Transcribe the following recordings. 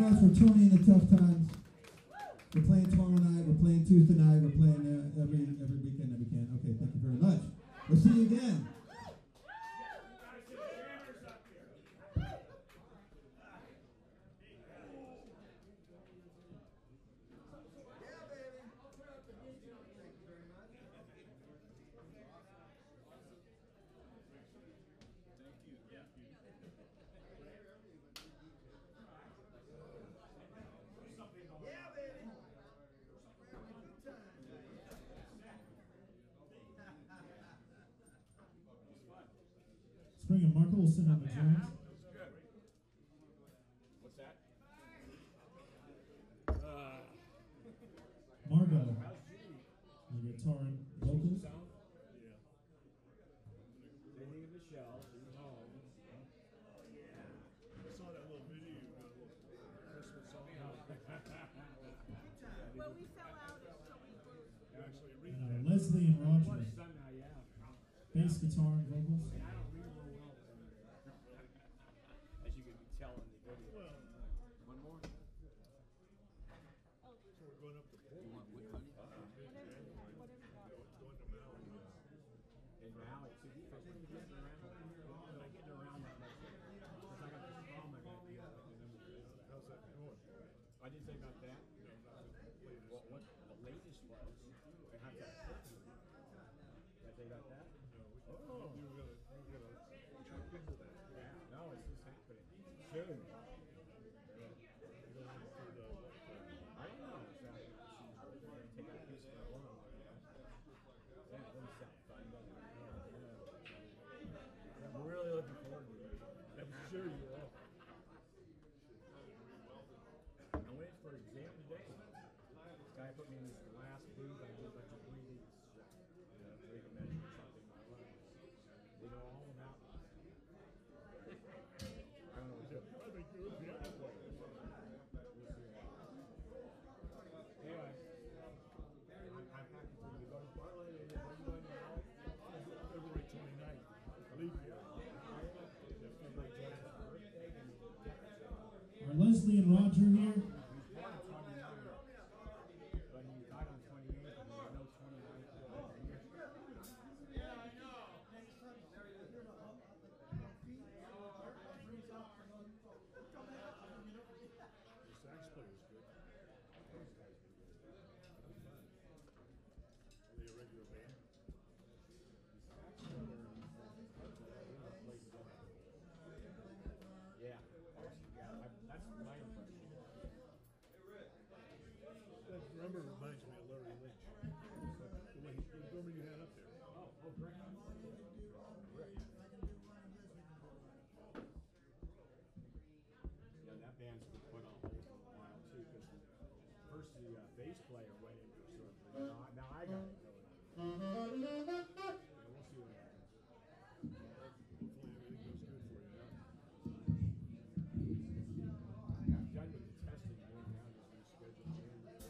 guys for tuning in the tough times. We're playing tomorrow night. We're playing Tuesday night. We're playing every weekend that we can. Okay, thank you very much. We'll see you again. Spring and Marco will send out the drums. What's that? Margot, the guitar and vocals. Yeah. Anything of Michelle, she's home. I saw that little video you got, a little Christmas song. Well, we fell out until we were. Actually, And Leslie and Roger, Somehow, yeah. bass guitar and vocals. I don't read real well. As you can tell in the video. well, One more. so we're going up to Portland. With honey? Going to Maui. And now it's getting around. I'm not getting around that much. Because I got this problem I got to deal with. How's that going? I didn't say about that. What the latest was, I have that. Did I say about that? Oh, you were gonna check into that. Yeah. No, it's just happening. Soon. I don't know. She's going to take a piece of her lung. That doesn't sound fun, does it? Yeah. I'm really looking forward to it. I'm sure you are. I went for exam today. This guy put me in this glass booth. I did a bunch of breathing. So they can measure something in my lungs. They know all about me. I don't know what to do. I think you're a piano player. Anyway, I'm happy for you to go to Portland. And when you going now? February 29th. Leave here. February 20th, my birthday. Are Leslie and Roger here? He was born on 29th, but he died on 28th, and there's no 29th. The sax player's good. Are they a regular band? Yeah, that's my impression. That drummer reminds me of Larry Lynch. The drummer you had up there. Oh, great. Yeah, that band's been put on hold for a while too, because first the bass player went into surgery. Now I got it going. Yeah, we'll see what happens. Hopefully everything goes good for you now. I'm done with the testing. Going down to reschedule January.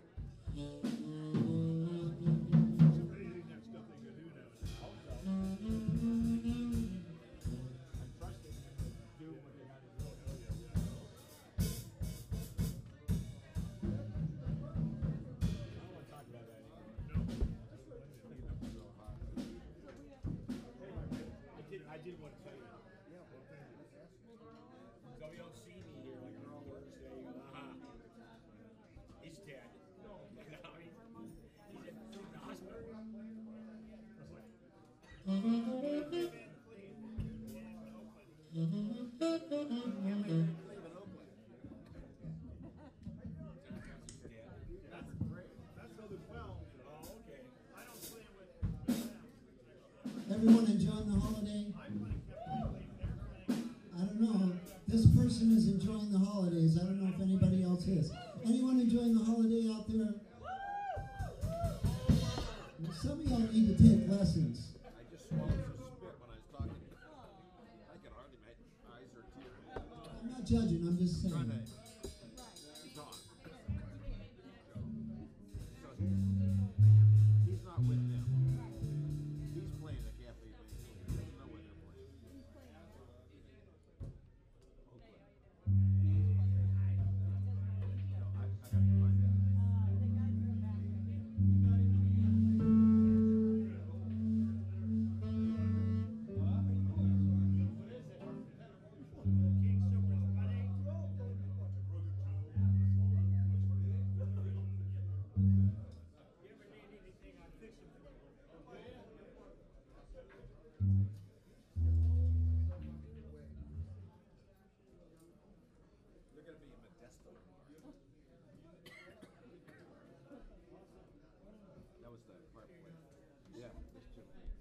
It's amazing that stuff they can do nowadays. Also, I'm trusting them to do what they got to do. I don't want to talk about that anymore. No. Anyway, I did want to tell you. So you don't see me here like on Thursday. You go, he's dead. You know, he's in the hospital. That's great. That's other 12. Oh, okay. I don't play with Everyone enjoying the holiday? I don't know. This person is enjoying the holidays. I don't know if anybody else is. Anyone enjoying the holiday out there? Some of y'all need to take lessons. I just swallowed some spit when I was talking to you. I can hardly, my eyes are tearing. I'm not judging, I'm just Trying saying. to talk. So he's not with them. He's playing the Catholic League. He doesn't know where they're playing. have to find out. You're gonna be in Modesto tomorrow. That was the part. Yeah, this too.